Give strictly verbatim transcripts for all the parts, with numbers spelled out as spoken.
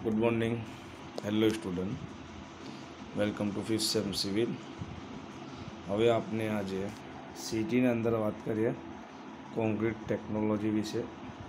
Good morning hello student welcome to fifth sem civil. હવે આપણે આજે સિટીની અંદર વાત કરીએ કોન્ક્રીટ ટેકનોલોજી વિશે,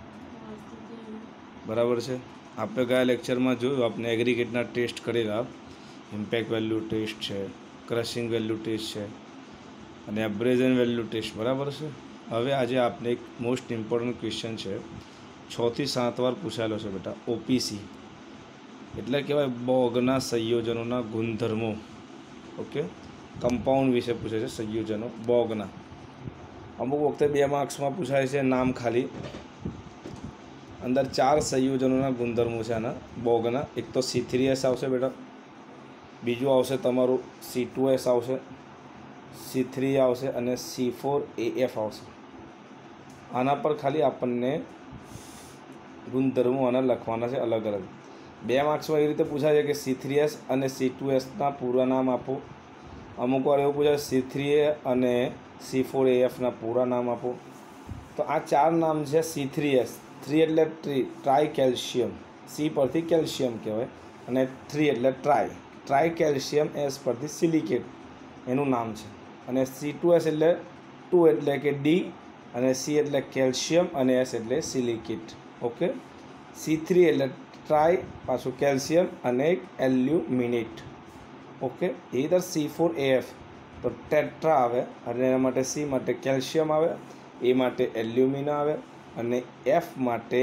બરાબર છે। આપણે ગયા લેક્ચરમાં જોયું, આપણે એગ્રીગેટના ટેસ્ટ કરેલા, ઇમ્પેક્ટ વેલ્યુ ટેસ્ટ છે, ક્રશિંગ વેલ્યુ ટેસ્ટ છે અને એબ્રેઝન વેલ્યુ ટેસ્ટ, બરાબર છે। હવે આજે આપણે એક મોસ્ટ ઇમ્પોર્ટન્ટ ક્વેશ્ચન છે, છથી સાત વાર પૂછાયેલો છે બેટા, ઓપીસી એટલે કહેવાય બોગના સંયોજનોના ગુણધર્મો। ઓકે, કમ્પાઉન્ડ વિશે પૂછે છે, સંયોજનો બોગના। અમુક વખતે બે માર્ક્સમાં પૂછાય છે નામ ખાલી, અંદર ચાર સંયોજનોના ગુણધર્મો છે આના બોગના। એક તો સી થ્રી એસ આવશે બેટા, બીજું આવશે તમારું સી ટુ એસ આવશે, સી થ્રી આવશે અને સી ફોર એ એફ આવશે। આના પર ખાલી આપણને ગુણધર્મો આના લખવાના છે અલગ અલગ। બે માર્ક્સમાં એ રીતે પૂછાય છે કે સી થ્રી એસ અને સી ટુ એસના પૂરા નામ આપો। અમુક વાર એવું પૂછાય સી થ્રી એ અને સી ફોર એ એફના પૂરા નામ આપો। તો આ ચાર નામ છે સી થ્રી એસ, થ્રી એટલે ટ્રી ટ્રાય કેલ્શિયમ, સી પરથી કેલ્શિયમ કહેવાય, અને થ્રી એટલે ટ્રાય ટ્રાય કેલ્શિયમ, એસ પરથી સિલિકેટ એનું નામ છે। અને સી ટુ એસ એટલે ટુ એટલે કે ડી, અને સી એટલે કેલ્શિયમ અને એસ એટલે સિલિકેટ। ઓકે, સી થ્રી એટલે ટ્રાય, પાછું કેલ્શિયમ અને એક એલ્યુમિનેટ। ઓકે, ઇધર સી ફોર એ એફ તો ટેટ્રા આવે, અને એના માટે સી માટે કેલ્શિયમ આવે, એ માટે એલ્યુમિના આવે, અને એફ માટે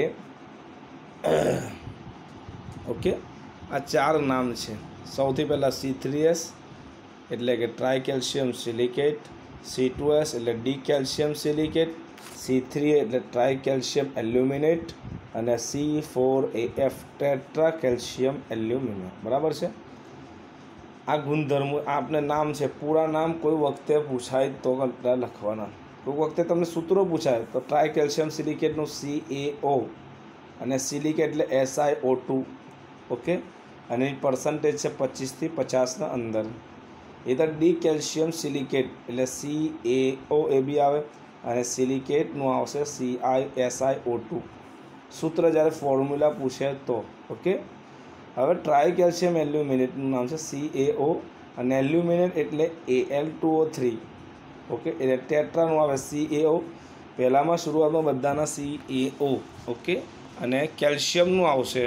ઓકે, આ ચાર નામ છે। સૌથી પહેલાં સી થ્રી એસ એટલે કે tri calcium silicate, C two S એટલે di calcium silicate, C three એટલે ટ્રાય કેલ્શિયમ એલ્યુમિનેટ, અને C four A F tetra calcium aluminate, બરાબર છે। આ ગુણધર્મો આપણે નામ છે, પૂરા નામ કોઈ વખતે પૂછાય તો લખવાના, કોઈ વખતે તમને સૂત્રો પૂછાય તો ટ્રાય કેલ્શિયમ સિલિકેટનું સી એ ઓ અને સિલિકેટ એટલે S I O two. Okay, અને પર્સન્ટેજ છે પચીસથી પચાસના અંદર। ઇધર ડી કેલ્શિયમ સિલિકેટ એટલે C A O A B આવે, અને સિલિકેટનું આવશે C I S I O two. સૂત્ર જ્યારે ફોર્મ્યુલા પૂછે તો ઓકે। હવે ટ્રાય કેલ્શિયમ એલ્યુમિનેટનું નામ છે સી એ ઓ, અને એલ્યુમિનેટ એટલે A L two O three. Okay, એટલે ટેટ્રાનું આવે સી એ ઓ, પહેલાંમાં શરૂઆતમાં બધાના સી એ ઓ। ઓકે, અને કેલ્શિયમનું આવશે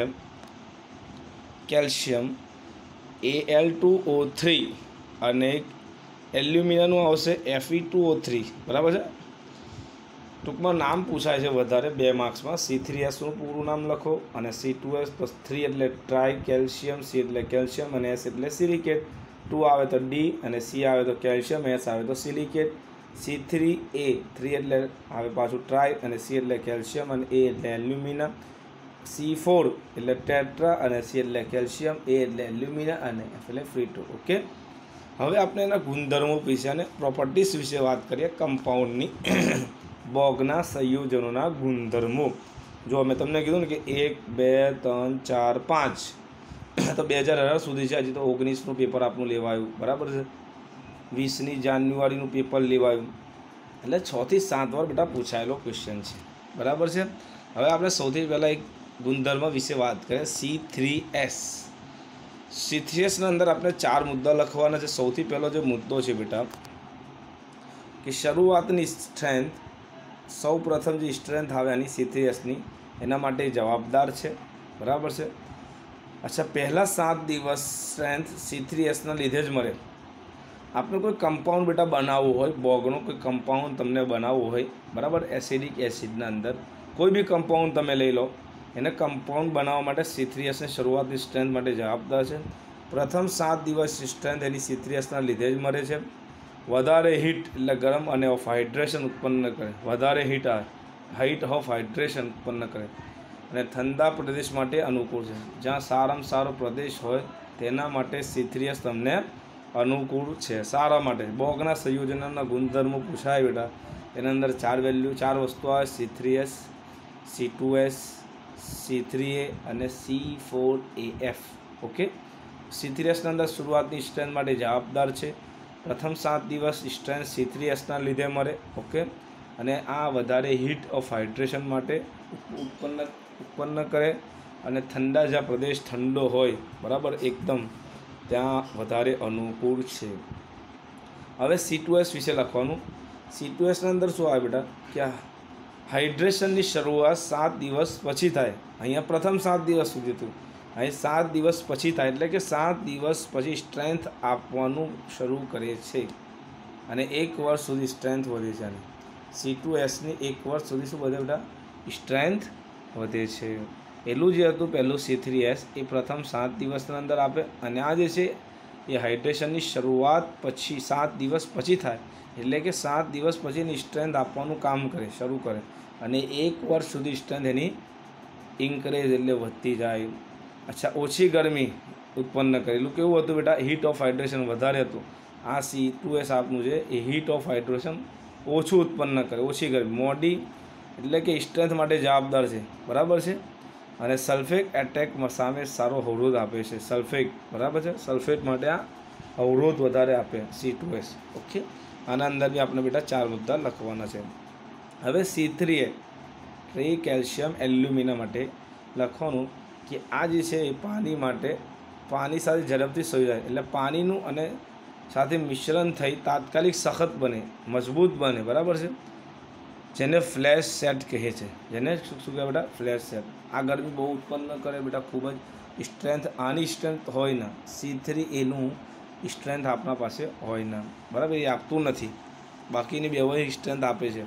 calcium A L two O three, અને એલ્યુમિનાનું આવશે F E two O three, બરાબર છે। ટૂંકમાં નામ પૂછાય છે વધારે બે માર્ક્સમાં। સી થ્રી એસનું પૂરું નામ લખો, અને C two S plus three એટલે ટ્રાય કેલ્શિયમ, સી એટલે કેલ્શિયમ અને એસ એટલે સિલિકેટ, ટુ આવે તો ડી, અને સી આવે તો કેલ્શિયમ, એસ આવે તો silicate, C three A three એટલે આવે પાછું ટ્રાય, અને સી એટલે કેલ્શિયમ અને એ એટલે એલ્યુમિના, સી ફોર એટલે ટેટ્રા, અને સી એટલે કેલ્શિયમ, એ એટલે એલ્યુમિના, અને એફ એટલે ફ્રી ટુ। ઓકે, હવે આપણે એના ગુણધર્મો વિશે અને પ્રોપર્ટીઝ વિશે વાત કરીએ કમ્પાઉન્ડની। બોગના સંયોજનોના ગુણધર્મો જો મેં તમને કીધું ને કે એક બે ત્રણ ચાર પાંચ, તો બે હજાર અઢાર સુધી છે, હજી તો ઓગણીસનું પેપર આપણું લેવાયું, બરાબર છે, વીસની જાન્યુઆરીનું પેપર લેવાયું, એટલે છથી સાત વાર બેટા પૂછાયેલો ક્વેશ્ચન છે, બરાબર છે। હવે આપણે સૌથી પહેલાં એક ગુણધર્મ વિશે વાત કરીએ, C three S. C three એસના અંદર આપણે ચાર મુદ્દા લખવાના છે। સૌથી પહેલો જે મુદ્દો છે બેટા કે શરૂઆતની સ્ટ્રેન્થ, સૌ પ્રથમ જે સ્ટ્રેન્થ આવે આની સી થ્રી એસની, એના માટે જવાબદાર છે, બરાબર છે। અચ્છા, પહેલાં સાત દિવસ સ્ટ્રેન્થ સી થ્રી એસના લીધે જ મળે। આપણે કોઈ કમ્પાઉન્ડ બેટા બનાવવું હોય, બોગનો કોઈ કમ્પાઉન્ડ તમને બનાવવું હોય, બરાબર, એસિડિક એસિડના અંદર કોઈ બી કમ્પાઉન્ડ તમે લઈ લો, એને કમ્પાઉન્ડ બનાવવા માટે સી થ્રી એસની શરૂઆતની સ્ટ્રેન્થ માટે જવાબદાર છે। પ્રથમ સાત દિવસ સ્ટ્રેન્થ એની સી થ્રી એસના લીધે જ મળે છે। વધારે હીટ એટલે ગરમ અને ઓફ હાઇડ્રેશન ઉત્પન્ન કરે, વધારે હીટ આવે, હાઇટ ઓફ હાઇડ્રેશન ઉત્પન્ન કરે, અને ઠંડા પ્રદેશ માટે અનુકૂળ છે। જ્યાં સારામાં સારો પ્રદેશ હોય તેના માટે સી થ્રી એસ તમને અનુકૂળ છે, સારા માટે। બોગના સંયોજનોના ગુણધર્મો પૂછાય બેટા, એના અંદર ચાર વેલ્યુ ચાર વસ્તુ આવે, C three S, C two S, C three A અને C four A F. Okay, C three એસના અંદર શરૂઆતની સ્ટ્રેન્થ માટે જવાબદાર છે। પ્રથમ સાત દિવસ સ્ટ્રેન્થ સી થ્રી એસના લીધે મળે। ઓકે, અને આ વધારે હીટ ઓફ હાઇડ્રેશન માટે ઉત્પન્ન ઉત્પન્ન કરે, અને ઠંડા જ્યાં પ્રદેશ ઠંડો હોય બરાબર એકદમ ત્યાં વધારે અનુકૂળ છે. હવે સી ટુ એસ વિશે લખવાનું. સી ટુ એસના અંદર શું આવે બેટા કે હાઇડ્રેશનની શરૂઆત સાત દિવસ પછી થાય. અહીંયા પ્રથમ સાત દિવસ સુધી હતું, અહીં સાત દિવસ પછી થાય એટલે કે સાત દિવસ પછી સ્ટ્રેન્થ આપવાનું શરૂ કરે છે અને એક વર્ષ સુધી સ્ટ્રેન્થ વધે છે. અને સી ટુ એસની એક વર્ષ સુધી શું વધે બેટા સ્ટ્રેન્થ વધે છે. એટલું જે હતું પહેલું સી થ્રી એસ એ પ્રથમ સાત દિવસના અંદર આપે અને આ જે છે એ હાઇડ્રેશનની શરૂઆત પછી સાત દિવસ પછી થાય એટલે કે સાત દિવસ પછી એની સ્ટ્રેન્થ આપવાનું કામ કરે શરૂ કરે અને એક વર્ષ સુધી સ્ટ્રેન્થ એની ઇન્ક્રીઝ એટલે વધતી જાય. અચ્છા, ઓછી ગરમી ઉત્પન્ન કરેલું કેવું હતું બેટા હીટ ઓફ હાઇડ્રેશન વધારે હતું. આ સી ટુ એસ આપનું છે એ હીટ ઓફ હાઇડ્રેશન ઓછું ઉત્પન્ન કરે, ઓછી ગરમી, મોડી એટલે કે સ્ટ્રેન્થ માટે જવાબદાર છે બરાબર છે. અને સલ્ફેટ એટેક સામે સારો અવરોધ આપે છે. સલ્ફેટ બરાબર છે, સલ્ફેટ માટે આ અવરોધ વધારે આપે સી ટુ એસ. ઓકે, આના અંદર બી આપણે બેટા ચાર મુદ્દા લખવાના છે. હવે C three A tri calcium alumina માટે લખવાનું કે આ જે છે એ પાણી માટે પાણી સાથે ઝડપથી સળી જાય એટલે પાણીનું અને સાથે મિશ્રણ થઈ તાત્કાલિક સખત બને, મજબૂત બને બરાબર છે, જેને ફ્લેશ સેટ કહે છે. જેને શું શું કહે બેટા ફ્લેશ સેટ. આ ગરમી બહુ ઉત્પન્ન કરે બેટા, ખૂબ જ સ્ટ્રેન્થ આની સ્ટ્રેન્થ હોય ના, સી થ્રી એનું સ્ટ્રેન્થ આપણા પાસે હોય ના બરાબર, એ આપતું નથી. બાકીની બે હોય સ્ટ્રેન્થ આપે છે,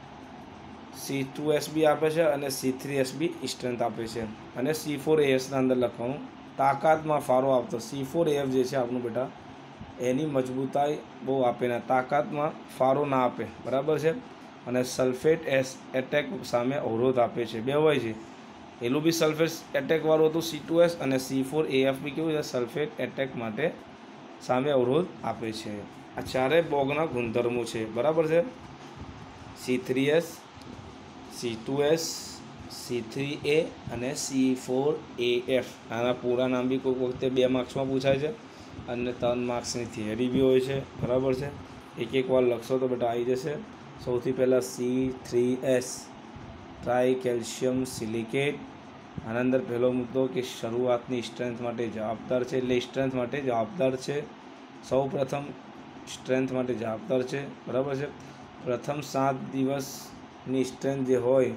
સી ટુ એસ બી આપે છે અને સી થ્રી એસ બી સ્ટ્રેન્થ આપે છે. અને સી ફોર એસના અંદર લખવાનું તાકાતમાં ફાળો આપતો. સી ફોર એફ જે છે આપણું બેટા એની મજબૂતાઈ બહુ આપે ના, તાકાતમાં ફાળો ના આપે બરાબર છે. અને સલ્ફેટ એસ એટેક સામે અવરોધ આપે છે. બે હોય છે, એનું બી સલ્ફેટ એટેકવાળું હતું સી ટુ એસ અને સી ફોર એફ બી કેવું છે સલ્ફેટ એટેક માટે સામે અવરોધ આપે છે. આ ચારે બોગના ગુણધર્મો છે બરાબર છે. C three S, C two S, C three A અને સી ફોર એ એફ. આના પૂરા નામ બી કોઈક વખતે બે માર્ક્સમાં પૂછાય છે અને ત્રણ માર્ક્સની થિયરી બી હોય છે બરાબર છે. એક એક વાર લખશો તો બેટા આવી જશે. સૌથી પહેલાં C three S tri calcium silicate. આના અંદર પહેલો મુદ્દો કે શરૂઆતની સ્ટ્રેન્થ માટે જવાબદાર છે, એટલે સ્ટ્રેન્થ માટે જવાબદાર છે. સૌ પ્રથમ સ્ટ્રેન્થ માટે જવાબદાર છે બરાબર છે. પ્રથમ સાત દિવસની સ્ટ્રેન્થ જે હોય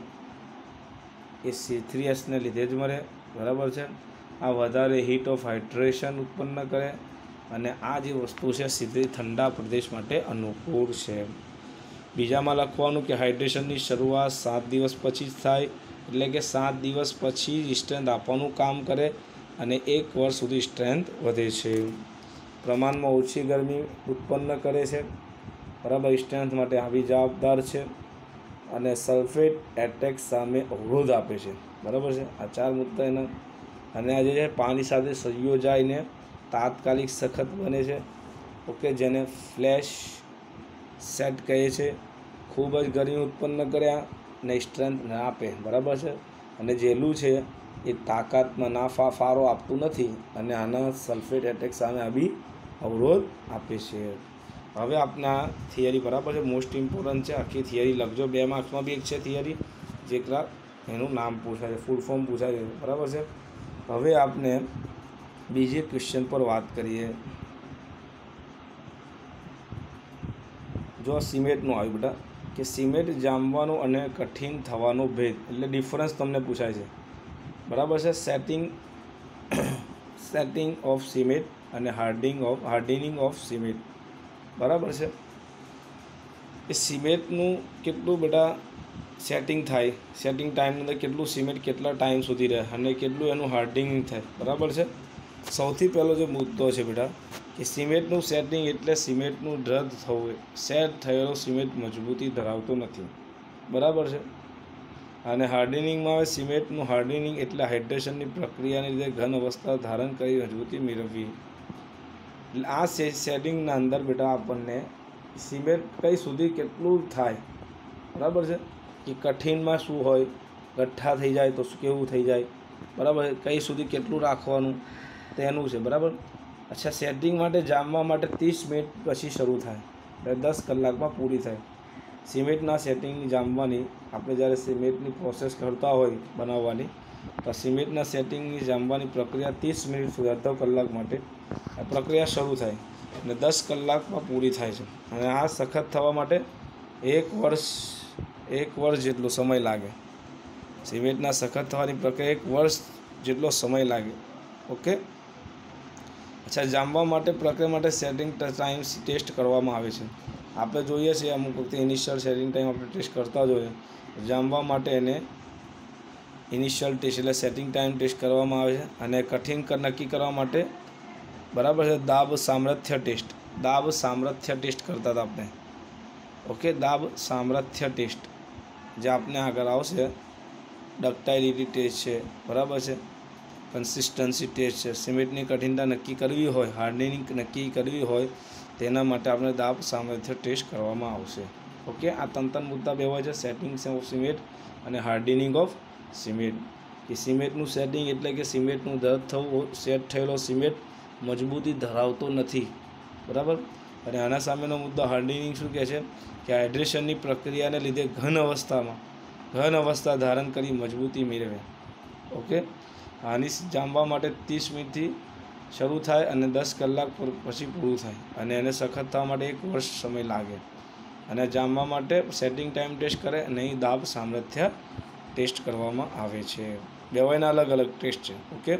એ સી થ્રી એસને લીધે જ મળે બરાબર છે. આ વધારે હીટ ઓફ હાઇડ્રેશન ઉત્પન્ન કરે અને આ જે વસ્તુ છે સીધી ઠંડા પ્રદેશ માટે અનુકૂળ છે. બીજામાં લખવાનું કે હાઇડ્રેશનની શરૂઆત સાત દિવસ પછી જ થાય એટલે કે સાત દિવસ પછી સ્ટ્રેન્થ આપવાનું કામ કરે અને એક વર્ષ સુધી સ્ટ્રેન્થ વધે છે. પ્રમાણમાં ઓછી ગરમી ઉત્પન્ન કરે છે બરાબર, સ્ટ્રેન્થ માટે આવી જવાબદાર છે અને સલ્ફેટ એટેક સામે અવરોધ આપે છે બરાબર છે. આ ચાર મુદ્દા એના. અને આ જે છે પાણી સાથે સંયોજાઈને તાત્કાલિક સખત બને છે ઓકે, જેને ફ્લેશ સેટ કહે છે. ખૂબ જ ગરમી ઉત્પન્ન કર્યા ને સ્ટ્રેન્થ ના આપે બરાબર છે. અને જેલું છે એ તાકાતમાં ના ફા ફાળો આપતું નથી અને આના સલ્ફેટ એટેક સામે આવી અવરોધ આપે છે. હવે આપના થિયરી બરાબર છે, મોસ્ટ ઇમ્પોર્ટન્ટ છે. આખી થિયરી લખજો. બે માર્ક્સમાં બી એક છે થિયરી, જેટલા એનું નામ પૂછાય છે, ફૂલ ફોર્મ પૂછાય છે બરાબર છે. હવે આપણે બીજે ક્વેશ્ચન પર વાત કરીએ. જો સિમેન્ટનું આવ્યું બેટા કે સિમેન્ટ જામવાનો અને કઠિન થવાનો ભેદ એટલે ડિફરન્સ તમને પૂછાય છે બરાબર છે. સેટિંગ સેટિંગ ઓફ સિમેન્ટ અને hardening of hardening of cement બરાબર છે. એ સિમેન્ટનું કેટલું બેટા સેટિંગ થાય, સેટિંગ ટાઈમની અંદર કેટલું સિમેન્ટ કેટલા ટાઈમ સુધી રહે અને કેટલું એનું હાર્ડનિંગ થાય બરાબર છે. સૌથી પહેલો જે મુદ્દો છે બેટા કે સિમેન્ટનું સેટિંગ એટલે સિમેન્ટનું રદ થવું. સેટ થયેલો સિમેન્ટ મજબૂતી ધરાવતો નથી બરાબર છે. અને હાર્ડનિંગમાં આવે સિમેન્ટનું હાર્ડનિંગ એટલે હાઇડ્રેશનની પ્રક્રિયાને લીધે ઘન અવસ્થા ધારણ કરી મજબૂતી મેળવવી. એટલે આ સેટિંગના અંદર બેટા આપણને સિમેન્ટ કઈ સુધી કેટલું થાય બરાબર છે, કે કઠિનમાં શું હોય, ગઠ્ઠા થઈ જાય તો કેવું થઈ જાય બરાબર છે, કઈ સુધી કેટલું રાખવાનું તેનું છે બરાબર. અચ્છા, સેટિંગ માટે જામવા માટે ત્રીસ મિનિટ પછી શરૂ થાય એટલે દસ કલાકમાં પૂરી થાય. સિમેન્ટના સેટિંગની જામવાની આપણે જ્યારે સિમેન્ટની પ્રોસેસ કરતા હોય બનાવવાની તો સિમેન્ટના સેટિંગની જામવાની પ્રક્રિયા ત્રીસ મિનિટ સુધી અડધો કલાક માટે આ પ્રક્રિયા શરૂ થાય અને દસ કલાકમાં પૂરી થાય છે. અને આ સખત થવા માટે એક વર્ષ એક વર્ષ જેટલો સમય લાગે. સિમેન્ટના સખત થવાની પ્રક્રિયા એક વર્ષ જેટલો સમય લાગે. ઓકે. અચ્છા, જામવા માટે પ્રક્રિયા માટે સેટિંગ ટાઈમ ટેસ્ટ કરવામાં આવે છે. આપણે જોઈએ છીએ અમુક વખતે ઇનિશિયલ સેટિંગ ટાઈમ આપણે ટેસ્ટ કરતા જ હોઈએ. જામવા માટે એને ઇનિશિયલ ટેસ્ટ એટલે સેટિંગ ટાઈમ ટેસ્ટ કરવામાં આવે છે. અને કઠિન નક્કી કરવા માટે બરાબર છે દાબ સામર્થ્ય ટેસ્ટ દાબ સામર્થ્ય ટેસ્ટ કરતા હતા આપણે. ઓકે, દાબ સામર્થ્ય ટેસ્ટ જે આપણે આગળ આવશે. ડક્ટાઇલિટી ટેસ્ટ છે, બરાબર છે. કન્સિસ્ટન્સી ટેસ્ટ છે. સિમેન્ટની કઠિનતા નક્કી કરવી હોય, હાર્ડનિંગ નક્કી કરવી હોય, તેના માટે આપણે દાબ સામર્થ્ય ટેસ્ટ કરવામાં આવશે. ઓકે, આ ત્રણ ત્રણ મુદ્દા બે હોય છે: સેટિંગ ઓફ સિમેન્ટ અને હાર્ડનિંગ ઓફ સિમેન્ટ. કે સિમેન્ટનું સેટિંગ એટલે કે સિમેન્ટનું દર્દ થવું, સેટ થયેલો સિમેન્ટ મજબૂતી ધરાવતો નથી, બરાબર. અને આના સામેનો મુદ્દો હાર્ડનિંગ શું કહે છે કે હાઇડ્રેશનની પ્રક્રિયાને લીધે ઘન અવસ્થામાં ઘન અવસ્થા ધારણ કરી મજબૂતી મેળવે. ઓકે, આની જામવા માટે ત્રીસ મિનિટથી શરૂ થાય અને દસ કલાક પછી પૂરું થાય. અને એને સખત થવા માટે એક વર્ષ સમય લાગે. અને જામવા માટે સેટિંગ ટાઈમ ટેસ્ટ કરે અને અહીં દાબ સામર્થ્ય ટેસ્ટ કરવામાં આવે છે. બેવાયના અલગ અલગ ટેસ્ટ છે. ઓકે,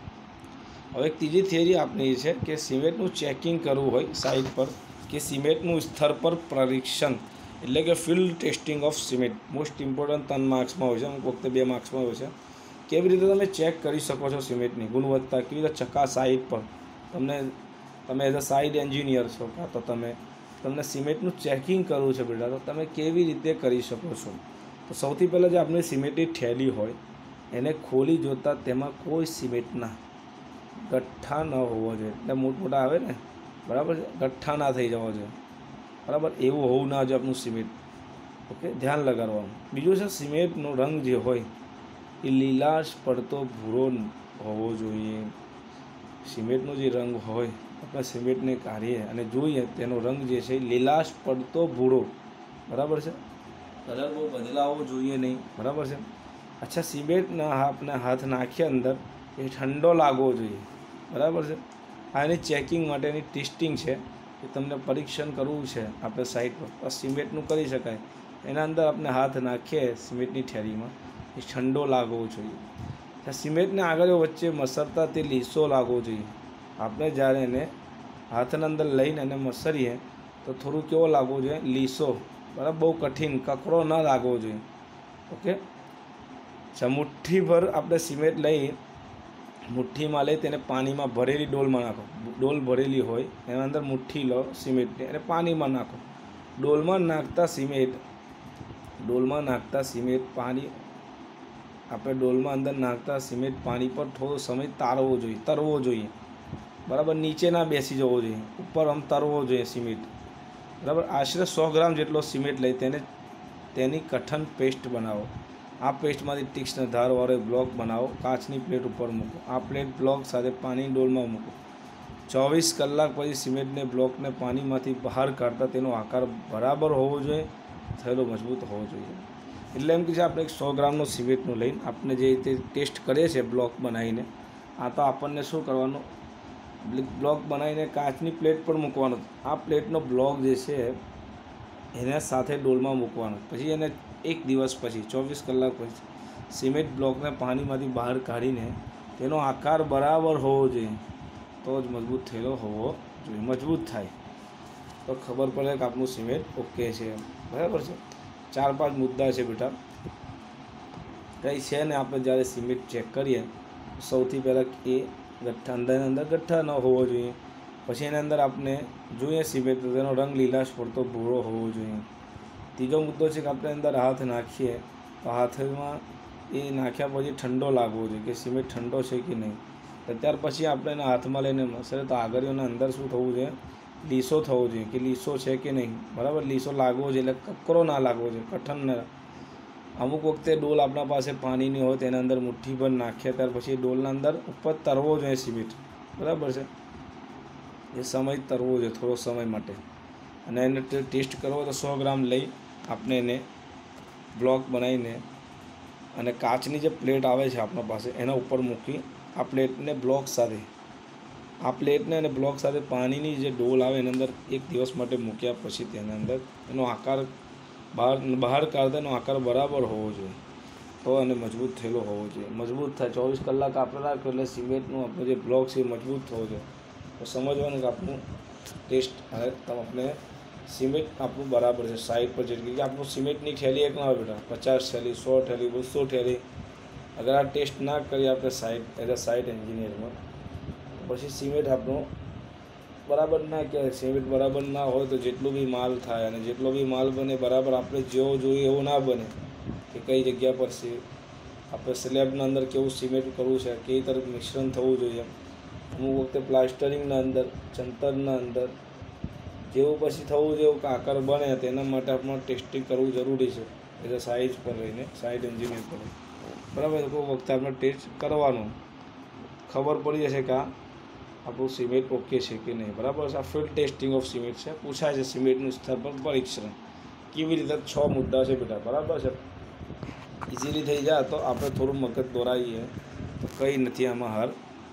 હવે ત્રીજી થિયરી આપણી છે કે સિમેન્ટનું ચેકિંગ કરવું હોય સાઇટ પર, કે સિમેન્ટનું સ્તર પર પરીક્ષણ એટલે કે field testing of cement. Most important ત્રણ માર્ક્સમાં હોય છે, અમુક વખતે બે માર્ક્સમાં હોય છે. કેવી રીતે તમે ચેક કરી શકો છો સિમેન્ટની ગુણવત્તા, કેવી રીતે ચકા સાઇટ પર તમને તમે એઝ અ સાઇટ એન્જિનિયર છો કાં તો તમે તમને સિમેન્ટનું ચેકિંગ કરવું છે બેટા, તો તમે કેવી રીતે કરી શકો છો? તો સૌથી પહેલાં જે આપણી સિમેન્ટની થેલી હોય એને ખોલી જોતાં તેમાં કોઈ સિમેન્ટના ગઠ્ઠા ન હોવો જોઈએ. એટલે મોટમોટા આવે ને, બરાબર છે, ગઠ્ઠા ના થઈ જવો જોઈએ, બરાબર. એવું હોવું ના જોઈએ આપણું સિમેન્ટ. ઓકે, ધ્યાન લગાડવાનું. બીજું છે સિમેન્ટનો રંગ જે હોય એ લીલાશ પડતો ભૂરો હોવો જોઈએ. સિમેન્ટનો જે રંગ હોય આપણે સિમેન્ટને કાઢીએ અને જોઈએ તેનો રંગ જે છે એ લીલાશ પડતો ભૂરો, બરાબર છે. કલર બહુ બદલાવો જોઈએ નહીં, બરાબર છે. અચ્છા, સિમેન્ટના આપણે હાથ નાખીએ અંદર એ ઠંડો લાગવો જોઈએ, બરાબર છે. આ એની ચેકિંગ માટેની ટેસ્ટિંગ છે કે તમને પરીક્ષણ કરવું છે આપણે સાઇટ પર, તો સિમેન્ટનું કરી શકાય. એના અંદર આપણે હાથ નાખીએ સિમેન્ટની થેલીમાં એ ઠંડો લાગવો જોઈએ. સિમેન્ટને આગળ વચ્ચે મસરતા તે લીસો લાગવો જોઈએ. આપણે જ્યારે એને હાથના અંદર લઈને એને મસરીએ તો થોડું કેવો લાગવો જોઈએ? લીસો, બરાબર. બહુ કઠિન કકડો ન લાગવો જોઈએ. ઓકે, અચ્છા, મુઠ્ઠીભર આપણે સિમેન્ટ લઈ મુઠ્ઠીમાં લઈ તેને પાણીમાં ભરેલી ડોલમાં નાખો. ડોલ ભરેલી હોય એના અંદર મુઠ્ઠી લો સિમેન્ટની અને પાણીમાં નાખો. ડોલમાં નાખતા સિમેન્ટ ડોલમાં નાખતા સિમેન્ટ પાણી આપણે ડોલમાં અંદર નાખતા સિમેન્ટ પાણી પર થોડો સમય તારવો જોઈએ તરવો જોઈએ બરાબર. નીચે ના બેસી જવો જોઈએ, ઉપર આમ તરવો જોઈએ સિમેન્ટ, બરાબર. આશરે સો ગ્રામ જેટલો સિમેન્ટ લઈ તેને તેની કઠણ પેસ્ટ બનાવો. આ પેસ્ટમાંથી તીક્ષ્ણ ધારવાળો બ્લોક બનાવો. કાચની પ્લેટ ઉપર મૂકો. આ પ્લેટ બ્લોક સાથે પાણી ડોલમાં મૂકો. ચોવીસ કલાક પછી સિમેન્ટને બ્લોકને પાણીમાંથી બહાર કાઢતા તેનો આકાર બરાબર હોવો જોઈએ, થયેલો મજબૂત હોવો જોઈએ. એટલે એમ કે છે આપણે એક સો ગ્રામનો સિમેન્ટનું લઈને આપણે જે રીતે ટેસ્ટ કરીએ છીએ બ્લોક બનાવીને, આ તો આપણને શું કરવાનું, બ્લોક બનાવીને કાચની પ્લેટ પર મૂકવાનો. આ પ્લેટનો બ્લોક જે છે એના સાથે ડોલમાં મૂકવાનો. પછી એને એક દિવસ પછી ચોવીસ કલાક પછી સિમેન્ટ બ્લોકને પાણીમાંથી બહાર કાઢીને તેનો આકાર બરાબર હોવો જોઈએ, તો જ મજબૂત થયેલો હોવો જોઈએ. મજબૂત થાય તો ખબર પડે કે આપણું સિમેન્ટ ઓકે છે, બરાબર છે. ચાર પાંચ મુદ્દા છે બેટા, કંઈ છે ને આપણે જ્યારે સિમેન્ટ ચેક કરીએ સૌથી પહેલાં એ ગઠ્ઠા અંદર અંદર ગઠ્ઠા ન હોવો જોઈએ. પછી એના અંદર આપણે જોઈએ સિમેન્ટ તો તેનો રંગ લીલાશ પડતો ભૂરો હોવો જોઈએ. ત્રીજો મુદ્દો છે કે આપણે અંદર હાથ નાખીએ તો હાથમાં એ નાખ્યા પછી ઠંડો લાગવો જોઈએ કે સિમેન્ટ ઠંડો છે કે નહીં. તો ત્યાર પછી આપણે એના હાથમાં લઈને મસરે તો આગળીઓના અંદર શું થવું જોઈએ, લીસો થવો જોઈએ કે લીસો છે કે નહીં, બરાબર. લીસો લાગવો જોઈએ એટલે કકરો ના લાગવો જોઈએ, કઠણ ના. અમુક વખતે ડોલ આપણા પાસે પાણીની હોય તેના અંદર મુઠ્ઠીભર નાખીએ ત્યાર પછી ડોલના અંદર ઉપર તરવો જોઈએ સિમેન્ટ, બરાબર છે. એ સમય તરવો જોઈએ થોડો સમય માટે. અને એને ટેસ્ટ કરવો તો સો ગ્રામ લઈ આપણે એને બ્લોક બનાવીને અને કાચની જે પ્લેટ આવે છે આપણા પાસે એના ઉપર મૂકી આ પ્લેટને બ્લોક સાથે આ પ્લેટને અને બ્લોક સાથે પાણીની જે ડોલ આવે એની અંદર એક દિવસ માટે મૂક્યા પછી તેના અંદર એનો આકાર બહાર બહાર કાઢતા એનો આકાર બરાબર હોવો જોઈએ, તો અને મજબૂત થયેલો હોવો જોઈએ. મજબૂત થાય ચોવીસ કલાક આપણે રાખ્યો એટલે સિમેન્ટનું આપણું જે બ્લોક છે એ મજબૂત થવો જોઈએ. તો સમજવાનું કે આપણું ટેસ્ટ હવે આપણે સિમેન્ટ આપણું બરાબર છે સાઈડ પર જેટલી કે આપણું સિમેન્ટની થેલી એક ના હોય બેટા, પચાસ થેલી, સો થેલી, બસો થેલી. અગર આ ટેસ્ટ ના કરીએ આપણે સાઈડ એઝ અ સાઇટ એન્જિનિયરમાં, પછી સિમેન્ટ આપણું બરાબર ના કહેવાય. સિમેન્ટ બરાબર ના હોય તો જેટલું બી માલ થાય અને જેટલો બી માલ બને બરાબર આપણે જેવો જોઈએ એવું ના બને. કે કઈ જગ્યા પર છે આપણે સ્લેબના અંદર કેવું સિમેન્ટ કરવું છે, કેવી તરફ મિશ્રણ થવું જોઈએ. અમુક વખતે પ્લાસ્ટરિંગના અંદર, ચંતરના અંદર જેવું પછી થવું જોઈએ કે આકાર બને તેના માટે આપણે ટેસ્ટિંગ કરવું જરૂરી છે એઝ અ સાઇઝ પર રહીને સાઇટ એન્જિનિયર પર. બરાબર છે. કોઈ વખતે આપણે ટેસ્ટ કરવાનું ખબર પડી જશે કે આ આપણું સિમેન્ટ ઓકે છે કે નહીં. બરાબર છે. આ ફિલ્ડ ટેસ્ટિંગ ઓફ સિમેન્ટ છે, પૂછાય છે સિમેન્ટનું સ્તર પર પરીક્ષણ. કેવી રીતે છ મુદ્દા છે બેટા, બરાબર છે. ઇઝીલી થઈ જાય તો આપણે થોડું મગજ દોરાઈએ તો કંઈ નથી આમાં હાર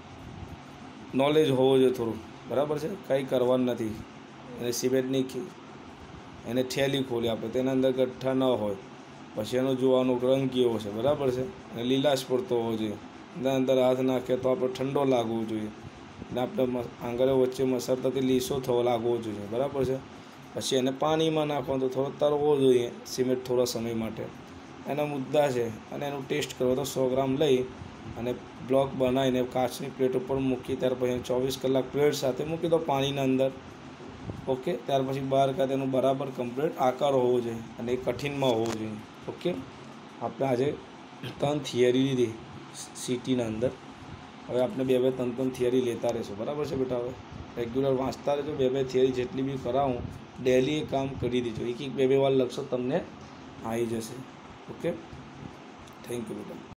નોલેજ હોવું જોઈએ થોડું, બરાબર છે. કંઈ કરવાનું નથી. અને સિમેન્ટની એને થેલી ખોલી આપણે તેના અંદર ગઠ્ઠા ન હોય, પછી એનો જોવાનો રંગ કેવો છે, બરાબર છે. અને લીલાશ પડતો હોવો જોઈએ. એના અંદર હાથ નાખીએ તો આપણે ઠંડો લાગવો જોઈએ અને આપણે આંગળીઓ વચ્ચે મસળતાથી લીસો થવો લાગવો જોઈએ, બરાબર છે. પછી એને પાણીમાં નાખવાનો તો થોડો તરવો જોઈએ સિમેન્ટ થોડા સમય માટે. એના મુદ્દા છે અને એનું ટેસ્ટ કરો તો સો ગ્રામ લઈ અને બ્લોક બનાવીને કાચની પ્લેટ ઉપર મૂકી ત્યાર પછી ચોવીસ કલાક પ્લેટ સાથે મૂકી દો પાણીના અંદર. ઓકે. ત્યાર પછી બહાર કાઢે એનો બરાબર કમ્પ્લીટ આકાર હોવો જોઈએ અને એ કઠિનમાં હોવો જોઈએ. ઓકે. આપણે આજે ત્રણ થિયરી લીધી સિટીના અંદર. હવે આપણે બે બે ત્રણ ત્રણ થિયરી લેતા રહીશું, બરાબર છે બેટા. હવે રેગ્યુલર વાંચતા રહેજો. બે બે થિયરી જેટલી બી કરાવું ડેલી એ કામ કરી દેજો. એક એક બે બે વાર લખશો તમને આવી જશે. ઓકે. થેન્ક યુ બેટા.